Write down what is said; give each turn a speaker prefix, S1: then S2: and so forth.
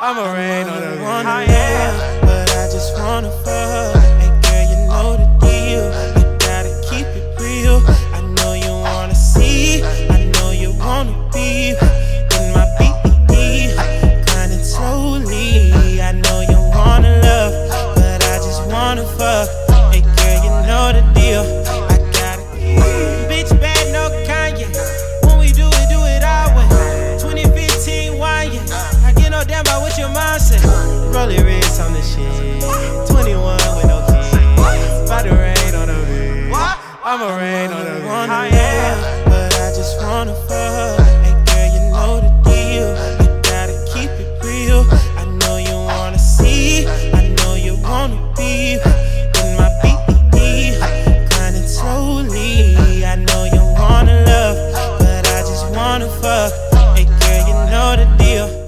S1: I'ma rain on the one.
S2: But I just wanna fuck. Hey girl, you know the deal. You gotta keep it real. I know you wanna see. I know you wanna be in my BBD, grinding slowly. I know you wanna love, but I just wanna fuck. Hey girl, you know the deal. I gotta bitch bad, no Kanye. When we do it our way. 2015 wine, yeah. I get no damn about what your mind say. Rollie wrist on the shit. 21 with no kids. About to rain on the bed. I'ma rain on the one. But I just wanna fuck. Hey girl, you know the deal. You gotta keep it real. I know you wanna see. I know you wanna be in my BBD, grinding slowly. I know you wanna love, but I just wanna fuck. Hey girl, you know the deal.